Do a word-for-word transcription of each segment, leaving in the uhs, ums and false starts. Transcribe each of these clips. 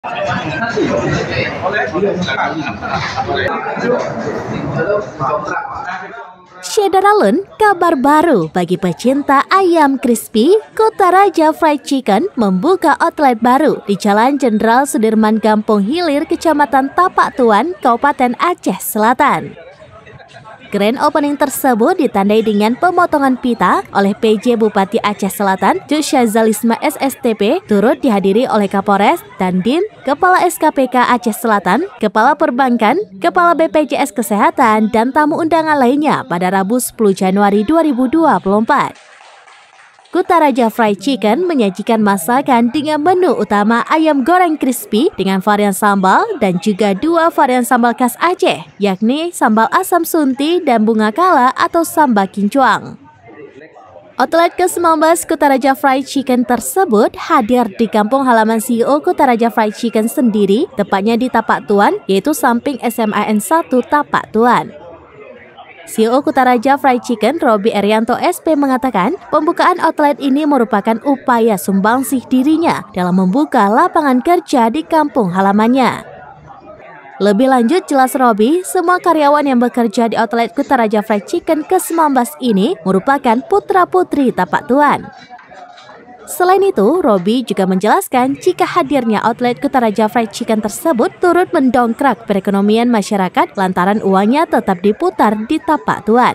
Syederalun, kabar baru bagi pecinta ayam crispy. Kutaraja Fried Chicken membuka outlet baru di Jalan Jenderal Sudirman, Kampung Hilir, Kecamatan Tapak Tuan, Kabupaten Aceh Selatan. Grand opening tersebut ditandai dengan pemotongan pita oleh P J Bupati Aceh Selatan, Cuk Syazalisma S S T P, turut dihadiri oleh Kapolres, Dandim, Kepala S K P K Aceh Selatan, Kepala Perbankan, Kepala B P J S Kesehatan, dan tamu undangan lainnya pada Rabu sepuluh Januari dua ribu dua puluh empat. Kutaraja Fried Chicken menyajikan masakan dengan menu utama ayam goreng crispy dengan varian sambal dan juga dua varian sambal khas Aceh, yakni sambal asam sunti dan bunga kala atau sambal kincuang. Outlet ke sembilan belas Kutaraja Fried Chicken tersebut hadir di kampung halaman C E O Kutaraja Fried Chicken sendiri, tepatnya di Tapak Tuan, yaitu samping S M A N satu Tapak Tuan. C E O Kutaraja Fried Chicken, Robi Erianto S P, mengatakan pembukaan outlet ini merupakan upaya sumbangsih dirinya dalam membuka lapangan kerja di kampung halamannya. Lebih lanjut, jelas Robi, semua karyawan yang bekerja di outlet Kutaraja Fried Chicken ke sembilan belas ini merupakan putra-putri Tapak Tuan. Selain itu, Robi juga menjelaskan jika hadirnya outlet Kutaraja Fried Chicken tersebut turut mendongkrak perekonomian masyarakat lantaran uangnya tetap diputar di Tapak Tuan.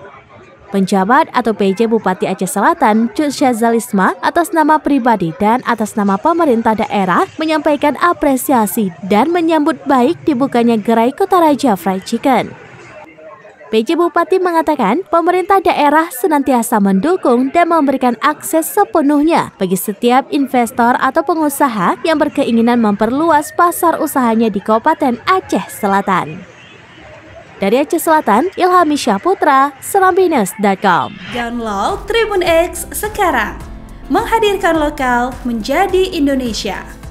Penjabat atau P J Bupati Aceh Selatan, Cuk Syazalisma, atas nama pribadi dan atas nama pemerintah daerah menyampaikan apresiasi dan menyambut baik dibukanya gerai Kutaraja Fried Chicken. P J Bupati mengatakan pemerintah daerah senantiasa mendukung dan memberikan akses sepenuhnya bagi setiap investor atau pengusaha yang berkeinginan memperluas pasar usahanya di Kabupaten Aceh Selatan. Dari Aceh Selatan, Ilhami Syahputra, serambi news dot com. Download Tribun X sekarang, menghadirkan lokal menjadi Indonesia.